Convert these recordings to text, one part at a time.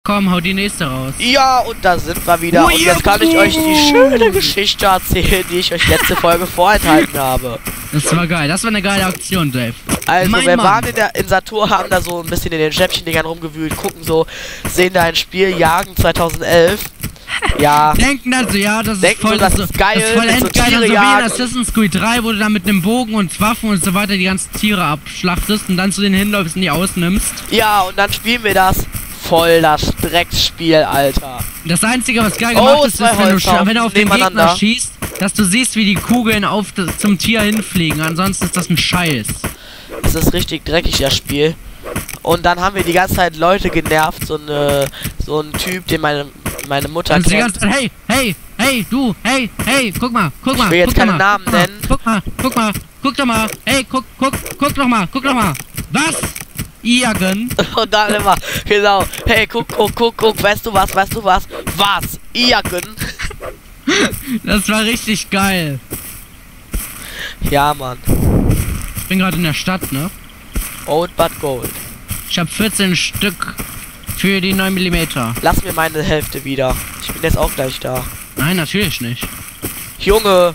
Komm, hau die nächste raus. Ja, und da sind wir wieder. Und jetzt kann ich euch die schöne Geschichte erzählen, die ich euch letzte Folge vorenthalten habe. Das war geil. Das war eine geile Aktion, Dave. Also, Mein wir Mann. waren in Satur, haben da so ein bisschen in den Schnäppchen-Dingern rumgewühlt, gucken so, sehen da ein Spiel, Jagen 2011. Ja. Denken dann so, ja, das ist Denken voll, so, das ist geil, das ist voll mit so endgeil. Tiere So wie in jagen. Assassin's Creed 3, wo du dann mit einem Bogen und Waffen und so weiter die ganzen Tiere abschlachtest und dann zu den hinläufst und die ausnimmst. Ja, und dann spielen wir das. Voll das Drecksspiel, Alter. Das Einzige, was geil gemacht ist, zwei ist, Holzhaufen wenn du auf den Gegner nebeneinander schießt, dass du siehst, wie die Kugeln zum Tier hinfliegen. Ansonsten ist das ein Scheiß. Das ist richtig dreckig, das Spiel. Und dann haben wir die ganze Zeit Leute genervt, so ein Typ, den meine Mutter Also die kennt. ganze Zeit, hey, du, hey, guck mal. Ich will jetzt keine Namen nennen. Guck doch mal, hey, guck doch mal. Was? Jagen? Und dann immer, genau, hey, guck, weißt du was? Was? Jagen? Das war richtig geil. Ja, Mann. Ich bin gerade in der Stadt, ne? Old but gold. Ich habe 14 Stück für die 9 mm. Lass mir meine Hälfte wieder. Ich bin jetzt auch gleich da. Nein, natürlich nicht. Junge.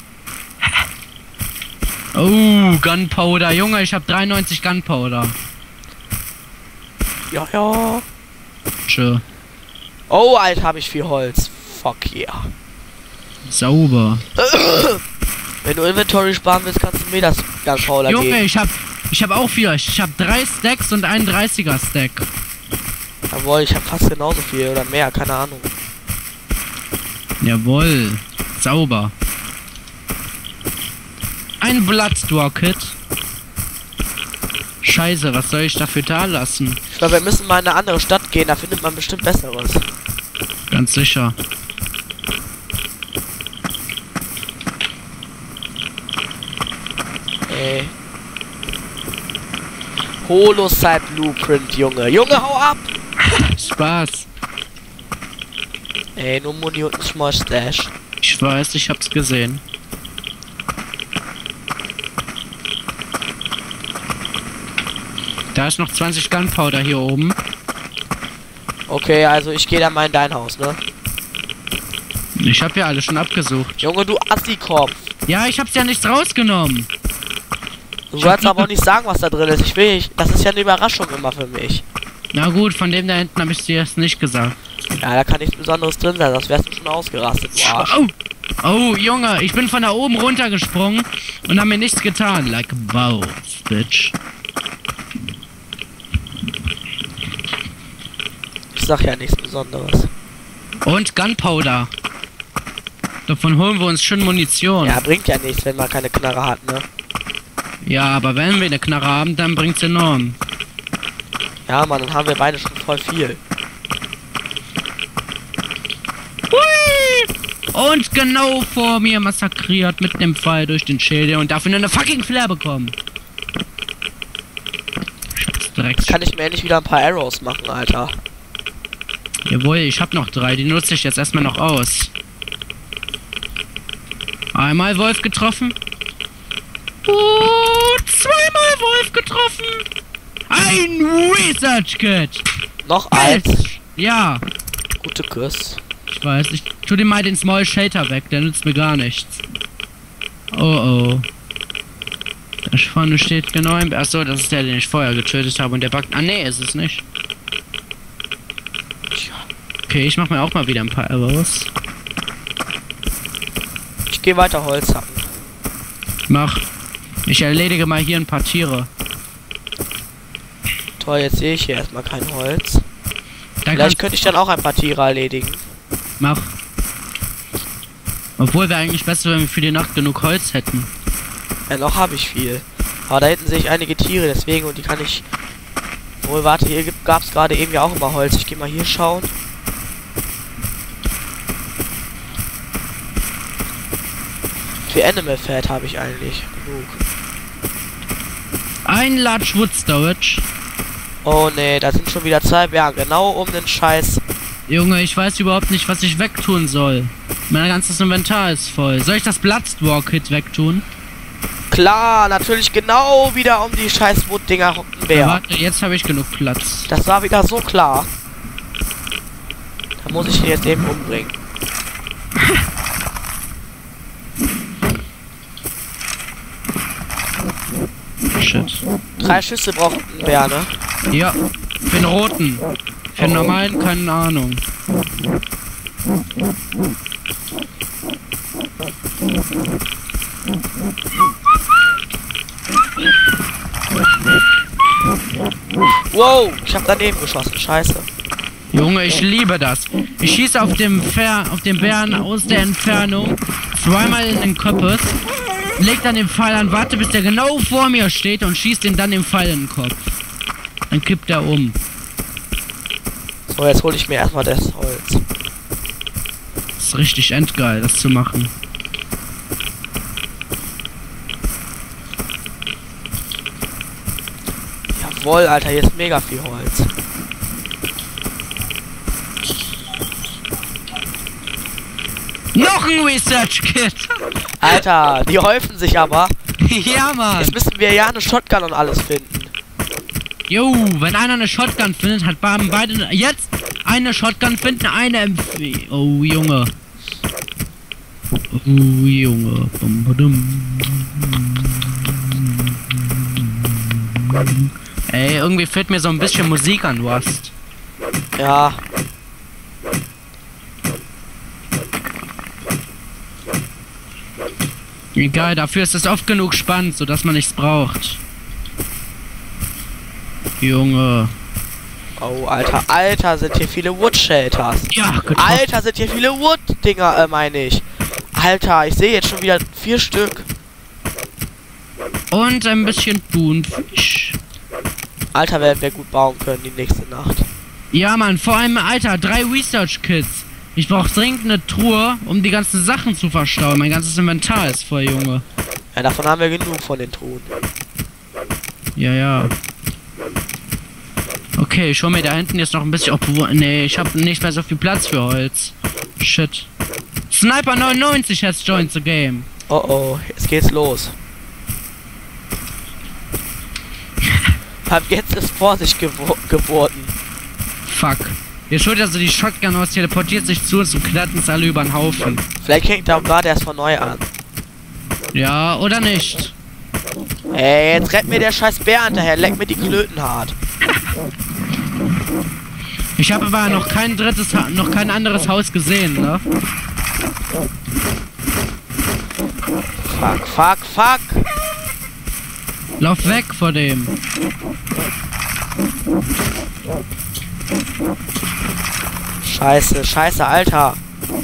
Oh, Gunpowder. Junge, ich habe 93 Gunpowder. Ja. Tschö. Oh, Alter, habe ich viel Holz. Fuck yeah. Sauber. Wenn du Inventory sparen willst, kannst du mir das Gunpowder geben. Junge, ich hab auch viel. Ich hab 3 Stacks und einen 30er Stack. Jawohl, ich habe fast genauso viel oder mehr, keine Ahnung. Jawohl. Sauber. Ein Bloodstore-Kit. Scheiße, was soll ich dafür da lassen? Ich glaube, wir müssen mal in eine andere Stadt gehen, da findet man bestimmt Besseres. Ganz sicher. Ey. Holosite Blueprint, Junge. Junge, hau ab! Spaß. Ey, nur Muni und ein Small Stash. Ich weiß, ich hab's gesehen. Da ist noch 20 Gunpowder hier oben. Okay, also ich gehe dann mal in dein Haus, ne? Ich hab ja alle schon abgesucht. Junge, du Assi-Kopf. Ja, ich hab's ja nichts rausgenommen. Du sollst aber auch nicht sagen, was da drin ist. Ich will nicht. Das ist ja eine Überraschung immer für mich. Na gut, von dem da hinten habe ich dir jetzt nicht gesagt. Ja, da kann nichts Besonderes drin sein, sonst wärst du schon ausgerastet, du Arsch. Oh, Junge, ich bin von da oben runtergesprungen und hab mir nichts getan. Like a boss, bitch. Ich sag ja nichts Besonderes. Und Gunpowder. Davon holen wir uns schön Munition. Ja, bringt ja nichts, wenn man keine Knarre hat, ne? Ja, aber wenn wir eine Knarre haben, dann bringt's enorm. Ja, Mann, dann haben wir beide schon voll viel. Hui! Und genau vor mir massakriert mit dem Pfeil durch den Schädel und dafür nur eine fucking Flair bekommen. Jetzt kann ich mir endlich wieder ein paar Arrows machen, Alter. Jawohl, ich hab noch 3, die nutze ich jetzt erstmal noch aus. Einmal Wolf getroffen. Zweimal Wolf getroffen. Ein Research Kit. Noch eins. Ja. Gute Kuss. Ich weiß, ich tu dir mal den Small Shelter weg, der nützt mir gar nichts. Oh. Da vorne steht genau ein... Achso, das ist der, den ich vorher getötet habe und der backt... Ah, nee, ist es nicht. Okay, ich mach mir auch mal wieder ein paar Arrows. Ich gehe weiter Holz hacken. Mach. Ich erledige mal hier ein paar Tiere. Toll, jetzt sehe ich hier erstmal kein Holz. Da Vielleicht könnte ich dann auch ein paar Tiere erledigen. Mach. Obwohl wir eigentlich besser, wenn wir für die Nacht genug Holz hätten. Ja, noch habe ich viel. Aber da hinten sehe ich einige Tiere, deswegen, und die kann ich... Wohl, warte, hier gab es gerade eben ja auch immer Holz. Ich gehe mal hier schauen. Für Animal Fat habe ich eigentlich genug. Ein Large Wood Storage. Oh ne, da sind schon wieder 2 Berge. Genau um den Scheiß. Junge, ich weiß überhaupt nicht, was ich wegtun soll. Mein ganzes Inventar ist voll. Soll ich das Bloodstore-Kit wegtun? Klar, natürlich genau wieder um die scheiß Wood-Dinger hockt ein Bär. Ja, warte, jetzt habe ich genug Platz. Das war wieder so klar. muss ich ihn jetzt eben umbringen. Shit. 3 Schüsse braucht ein Bär, ne? Ja, für den roten. Für den normalen, keine Ahnung. Wow, ich hab daneben geschossen, scheiße. Junge, ich liebe das. Ich schieße auf den Bären aus der Entfernung zweimal in den Kopf, leg dann den Pfeil an, warte bis der genau vor mir steht und schießt ihn dann den Pfeil in den Kopf. Dann kippt er um. So, jetzt hole ich mir erstmal das Holz. Das ist richtig endgeil, das zu machen. Jawohl, Alter, hier ist mega viel Holz. Noch ein Research Kit! Alter, die häufen sich aber. Ja, Mann! Jetzt müssen wir ja eine Shotgun und alles finden. Jo, wenn einer eine Shotgun findet, hat beide jetzt eine Shotgun finden, eine MP. Oh, Junge. Oh, Junge. Bum, badum. Ey, irgendwie fehlt mir so ein bisschen Musik an Rust. Ja. Egal, dafür ist es oft genug spannend, sodass man nichts braucht. Junge. Oh, Alter, Alter, sind hier viele Wood-Shelters. Ja, getroffen. Alter, sind hier viele Wood-Dinger, meine ich. Alter, ich sehe jetzt schon wieder 4 Stück. Und ein bisschen Thunfisch. Alter, werden wir gut bauen können die nächste Nacht. Ja, Mann, vor allem, Alter, 3 Research Kits. Ich brauche dringend eine Truhe, um die ganzen Sachen zu verstauen. Mein ganzes Inventar ist voll, Junge. Ja, davon haben wir genug von den Truhen. Ja, ja. Okay, ich hol mir da hinten jetzt noch ein bisschen... Obwohl, nee, ich habe nicht mehr so viel Platz für Holz. Shit. Sniper 99 has joined the game. Oh oh, jetzt geht's los. Ab jetzt ist Vorsicht geboten. Fuck. Jetzt holt also die Shotgun aus, teleportiert sich zu uns und knallt uns alle über den Haufen. Vielleicht hängt er auch gerade erst von neu an. Ja, oder nicht? Ey, jetzt rennt mir der scheiß Bär hinterher, leck mir die Klöten hart. Ich habe aber noch kein anderes Haus gesehen, ne? Fuck, fuck, fuck. Lauf weg vor dem. Scheiße, scheiße, Alter.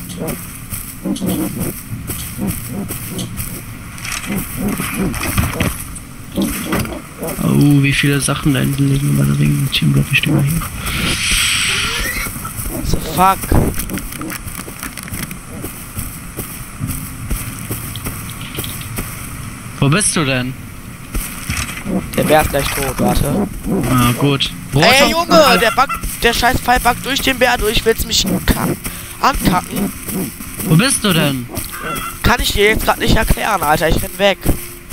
Oh, wie viele Sachen da hinten liegen über der Ring. Ich glaube, ich stehe mal hier. So, fuck. Wo bist du denn? Der Bär ist gleich tot, warte. Ah, gut. Ey, Junge, der scheiß Pfeil backt durch den Bär durch, willst mich ankacken? Wo bist du denn? Kann ich dir jetzt gerade nicht erklären, Alter, ich renn weg.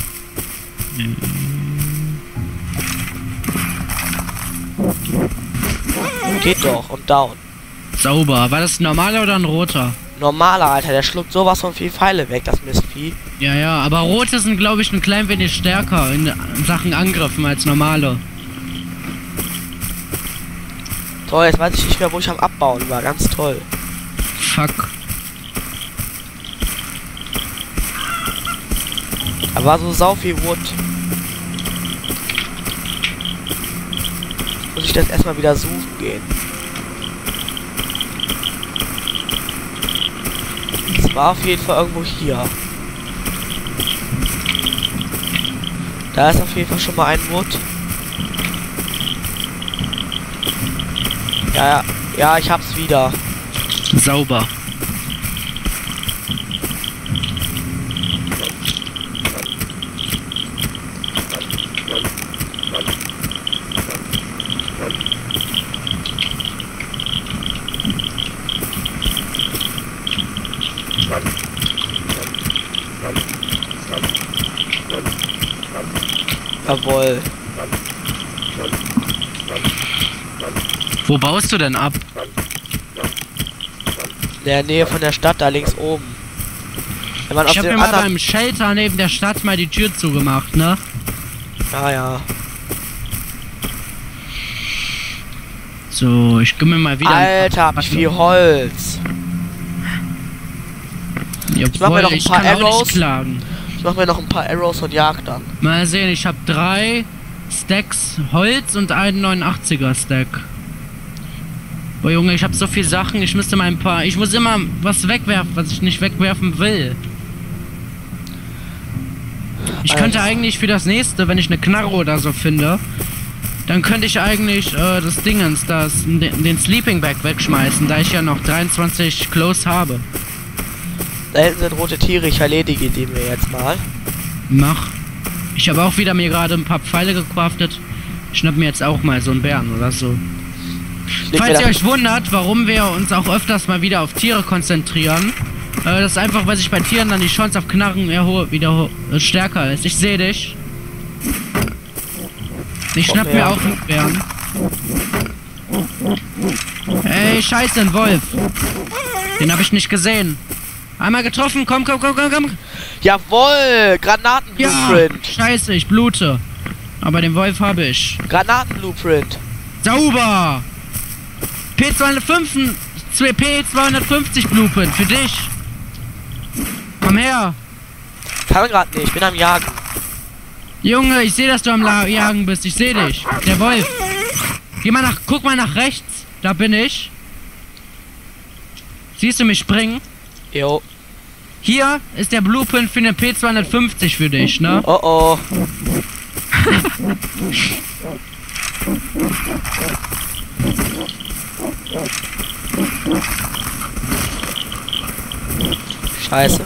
Geht doch, und down. Sauber. War das ein normaler oder ein roter? Normaler, Alter, der schluckt sowas von viel Pfeile weg, das Mistvieh. Ja, ja, aber rote sind, glaube ich, ein klein wenig stärker in Sachen Angriffen als normale. Toll, jetzt weiß ich nicht mehr, wo ich am Abbauen war, ganz toll. Fuck. Da war so sau viel Wood. Muss ich das erstmal wieder suchen gehen. Es war auf jeden Fall irgendwo hier. Da ist auf jeden Fall schon mal ein Wood. Ja, ja, ich hab's wieder. Sauber. Jawohl. Wo baust du denn ab? In der Nähe von der Stadt, da links oben. Wenn man Ich auf hab den mir mal anderen... beim Shelter neben der Stadt mal die Tür zugemacht, ne? Ja, ja. So, ich gönn mir mal wieder... Alter, hab ich viel Holz. Ich mach mir noch ein paar kann auch Arrows. nicht klagen. Ich mach mir noch ein paar Arrows und jag dann. Mal sehen, ich habe 3 Stacks Holz und einen 89er Stack. Boah Junge, ich habe so viel Sachen, ich müsste mal ein paar... Ich muss immer was wegwerfen, was ich nicht wegwerfen will. Ich könnte eigentlich für das nächste, wenn ich eine Knarre oder so finde, dann könnte ich eigentlich das Dingens, den Sleeping Bag wegschmeißen, da ich ja noch 23 Close habe. Da hinten sind rote Tiere, ich erledige die mir jetzt mal. Mach. Ich habe auch wieder mir gerade ein paar Pfeile gecraftet. Ich schnapp mir jetzt auch mal so einen Bären oder so. Falls ihr euch wundert, warum wir uns auch öfters mal wieder auf Tiere konzentrieren, das ist einfach, weil sich bei Tieren dann die Chance auf Knarren wieder stärker ist. Ich sehe dich. Ich schnapp mir auch einen Bären. Ey, scheiße, ein Wolf. Den habe ich nicht gesehen. Einmal getroffen, komm. Jawohl, Granaten-Blueprint. Ja, scheiße, ich blute. Aber den Wolf habe ich. Granaten-Blueprint. Sauber. P250 Blueprint für dich. Komm her. Kann grad nicht, ich bin am Jagen. Junge, ich sehe, dass du am Jagen bist. Ich sehe dich. Der Wolf. Guck mal nach rechts. Da bin ich. Siehst du mich springen? Jo. Hier ist der Blueprint für eine P250 für dich, ne? Oh oh. Scheiße.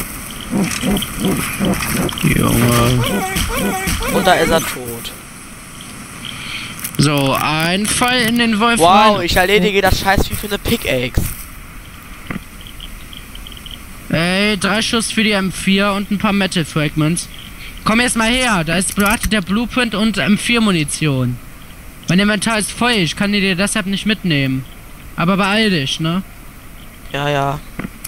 Junge. Und da ist er tot. So, ein Fall in den Wolf Wow, rein. ich erledige das Scheißvieh für eine Pickaxe. Ey, 3 Schuss für die M4 und ein paar Metal Fragments. Komm erst mal her, da ist wartet der Blueprint und M4 Munition. Mein Inventar ist voll, ich kann die dir deshalb nicht mitnehmen. Aber beeil dich, ne? Ja, ja.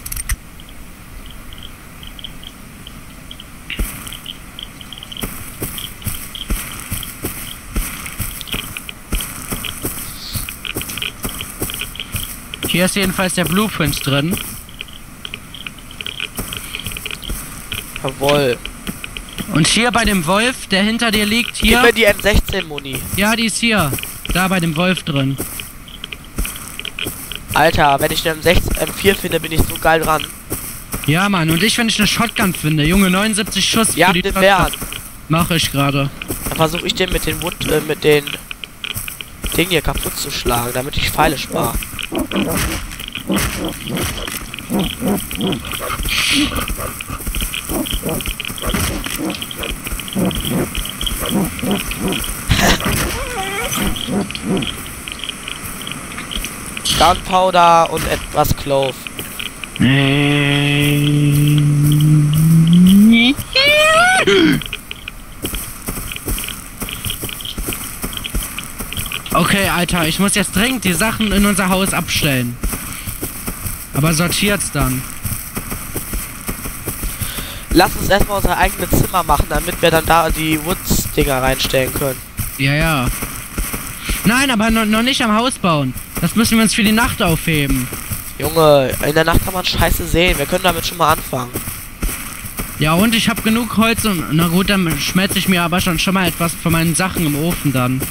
Hier ist jedenfalls der Blueprint drin. Jawohl. Und hier bei dem Wolf, der hinter dir liegt, Gib hier. mir die M16-Muni. Ja, die ist hier. Da bei dem Wolf drin. Alter, wenn ich eine M4 finde, bin ich so geil dran. Ja, Mann. Und wenn ich eine Shotgun finde. Junge, 79 Schuss Ja, für die den Shotgun. Bären. Mache ich gerade. Dann versuche ich den mit den mit den Dingen hier kaputt zu schlagen, damit ich Pfeile spare. Gunpowder und etwas Clove. Okay, Alter, ich muss jetzt dringend die Sachen in unser Haus abstellen. Aber sortiert's dann. Lass uns erstmal unser eigenes Zimmer machen, damit wir dann da die Woods-Dinger reinstellen können. Ja, ja. Nein, aber noch nicht am Haus bauen. Das müssen wir uns für die Nacht aufheben. Junge, in der Nacht kann man Scheiße sehen. Wir können damit schon mal anfangen. Ja, und ich habe genug Holz und... Na gut, dann schmelze ich mir aber schon mal etwas von meinen Sachen im Ofen dann.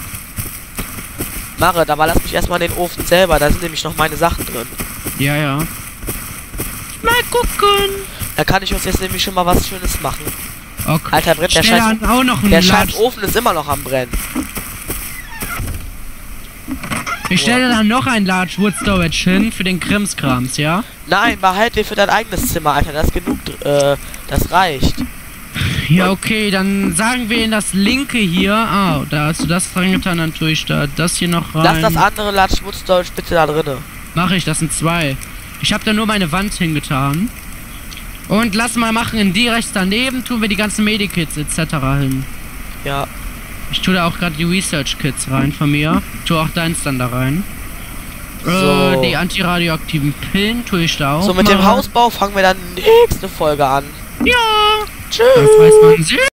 Marit, aber lass mich erstmal in den Ofen selber. Da sind nämlich noch meine Sachen drin. Ja, ja. Mal gucken. Da kann ich uns jetzt nämlich schon mal was Schönes machen. Okay. Alter, brennt der Scheiß... Auch noch Der scheiß Ofen ist immer noch am Brennen. Ich stelle dann noch ein Large Wood Storage hin für den Krimskrams, ja? Nein, behalt den für dein eigenes Zimmer, Alter. Das ist genug, das reicht. Ja, okay, dann sagen wir in das linke hier. Ah, da hast du das reingetan, dann tue ich da das hier noch rein. Lass das andere Large Wood Storage bitte da drinne. Mache ich, das sind 2. Ich habe da nur meine Wand hingetan. Und lass mal machen, in die rechts daneben tun wir die ganzen Medikits etc. hin. Ja. Ich tue da auch gerade die Research Kits rein von mir. Tue auch deins dann da rein. So. Die antiradioaktiven Pillen tue ich da auch. So, mit dem mal. Hausbau fangen wir dann nächste Folge an. Ja. Tschüss. Das weiß man sehr.